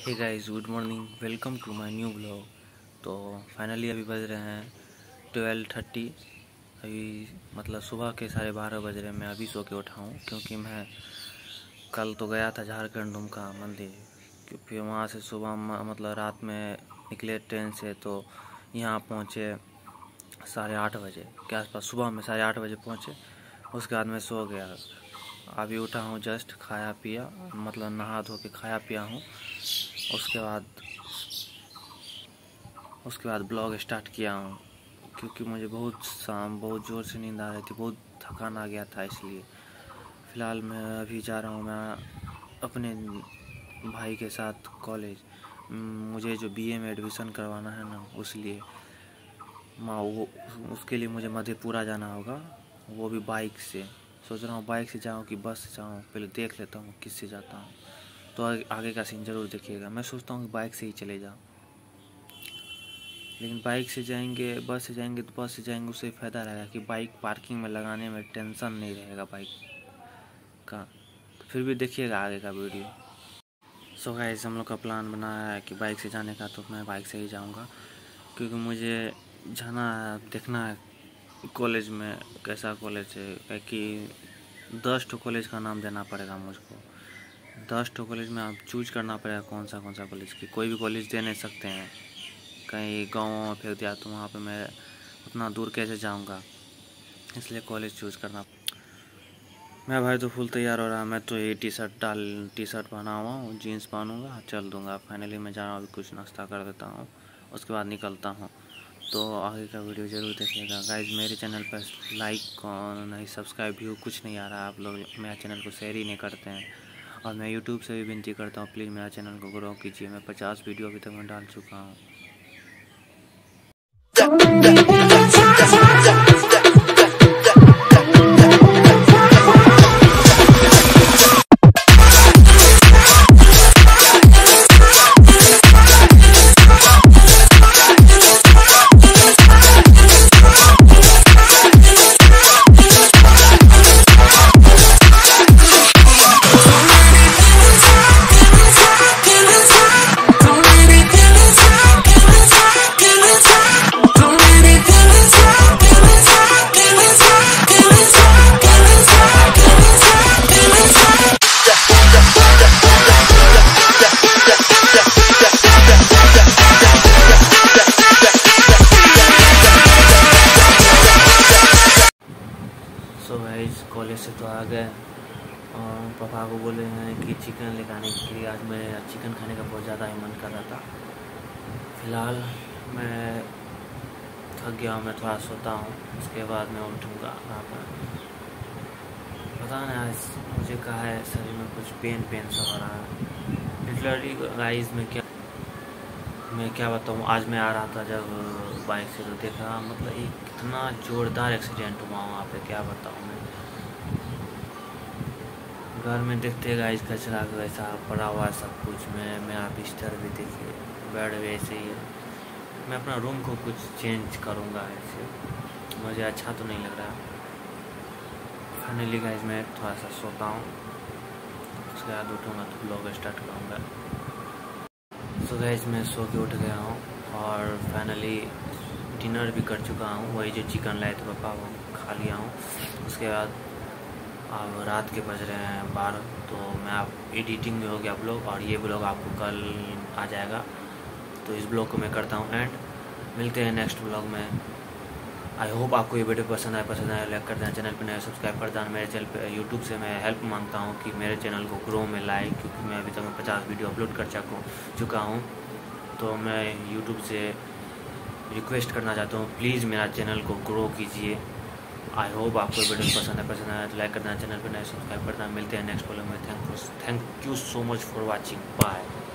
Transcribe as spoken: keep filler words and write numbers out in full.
Hey guys, good morning, welcome to my new blog. तो finally अभी बज रहे हैं ट्वेल्व थर्टी। अभी मतलब सुबह के साढ़े बारह बज रहे हैं। मैं अभी सो के उठा हूँ क्योंकि मैं कल तो गया था झारखंड दुमका मंदिर, क्योंकि वहाँ से सुबह मतलब रात में निकले ट्रेन से, तो यहाँ पहुँचे साढ़े आठ बजे के आसपास। सुबह में साढ़े आठ बजे पहुँचे, उसके बाद मैं सो गया। अभी उठा हूँ, जस्ट खाया पिया, मतलब नहा धो के खाया पिया हूँ। उसके बाद उसके बाद ब्लॉग स्टार्ट किया हूँ, क्योंकि मुझे बहुत शाम बहुत ज़ोर से नींद आ रही थी, बहुत थकान आ गया था। इसलिए फ़िलहाल मैं अभी जा रहा हूँ मैं अपने भाई के साथ कॉलेज। मुझे जो बीए में एडमिशन करवाना है ना, उसलिए माँ वो उसके लिए मुझे मधेपुरा जाना होगा, वो भी बाइक से। सोच रहा हूँ बाइक से जाऊँ कि बस से जाऊँ, पहले देख लेता हूँ किससे जाता हूँ। तो आगे का सीन ज़रूर देखिएगा। मैं सोचता हूँ कि बाइक से ही चले जाऊँ, लेकिन बाइक से जाएंगे, बस से जाएंगे तो बस से जाएंगे उससे फ़ायदा रहेगा कि बाइक पार्किंग में लगाने में टेंशन नहीं रहेगा बाइक का। तो फिर भी देखिएगा आगे का वीडियो। सो गाइस, हम लोग का प्लान बना है कि बाइक से जाने का, तो मैं बाइक से ही जाऊंगा, क्योंकि मुझे जाना है, देखना है कॉलेज में कैसा कॉलेज है। कि दस ठो कॉलेज का नाम देना पड़ेगा मुझको। दस ठो कॉलेज में आप चूज करना पड़ेगा कौन सा कौन सा कॉलेज की। कोई भी कॉलेज दे नहीं सकते हैं, कहीं गाँव में फेंक दिया तो वहाँ पे मैं उतना दूर कैसे जाऊँगा, इसलिए कॉलेज चूज़ करना। मैं भाई तो फुल तैयार हो रहा। मैं तो ये टी शर्ट डाल टी शर्ट पहना हुआ हूँ, जीन्स पहनूँगा, चल दूँगा। फाइनली मैं जा रहा हूँ, अभी कुछ नाश्ता कर देता हूँ, उसके बाद निकलता हूँ। तो आगे का वीडियो ज़रूर देखिएगा गाइज। मेरे चैनल पर लाइक नहीं, सब्सक्राइब व्यू कुछ नहीं आ रहा। आप लोग मेरा चैनल को शेयर ही नहीं करते हैं। और मैं यूट्यूब से भी विनती करता हूँ, प्लीज़ मेरा चैनल को ग्रो कीजिए। मैं पचास वीडियो अभी तक मैं डाल चुका हूँ। सो गाइस, कॉलेज से तो आ गए और पापा को बोले हैं कि चिकन लेकर आने के लिए। आज मैं चिकन खाने का बहुत ज़्यादा ही मन कर रहा था। फ़िलहाल मैं थक गया हूँ, मैं थोड़ा सोता हूँ, उसके बाद मैं उठूँगा। वहाँ पर पता नहीं आज मुझे कहा है शरीर में कुछ पेन पेन सा हो रहा है। लिटरली गाइस, में क्या मैं क्या बताऊँ। आज मैं आ रहा था जब बाइक से, तो देखा मतलब एक कितना ज़ोरदार एक्सीडेंट हुआ वहाँ पे, क्या बताऊँ मैं। घर में देखते गाइस कचरा वैसा पड़ा हुआ सब कुछ में। मेरा बिस्तर भी देखिए, बेड वैसे ही है। मैं अपना रूम को कुछ चेंज करूँगा, ऐसे मुझे अच्छा तो नहीं लग रहा। फाइनली गाइस मैं थोड़ा सा सोता हूँ, उसके बाद उठूँगा तो ब्लॉग स्टार्ट करूँगा। सो गाइस, मैं सो के उठ गया हूँ और फाइनली डिनर भी कर चुका हूँ। वही जो चिकन लाए थे पापा, वो खा लिया हूँ। उसके बाद अब रात के बज रहे हैं बारह, तो मैं आप एडिटिंग में हो गया ब्लॉग, और ये ब्लॉग आपको कल आ जाएगा। तो इस ब्लॉग को मैं करता हूँ एंड। मिलते हैं नेक्स्ट ब्लॉग में। आई होप आपको ये वीडियो पसंद आए पसंद आए लाइक कर देना, चैनल पर नया सब्सक्राइब कर देना। मेरे चैनल पे यूट्यूब से मैं हेल्प मांगता हूँ कि मेरे चैनल को ग्रो में लाए, क्योंकि मैं अभी तक मैं पचास वीडियो अपलोड कर चुका चुका हूँ। तो मैं यूट्यूब से रिक्वेस्ट करना चाहता हूँ, प्लीज़ मेरा चैनल को ग्रो कीजिए। आई होप आपको वीडियो पसंद है पसंद आया तो लाइक कर देना, चैनल पर नया सब्सक्राइब कर देना। मिलते हैं नेक्स्ट ब्लॉग में। Thank you thank you so much for watching. Bye.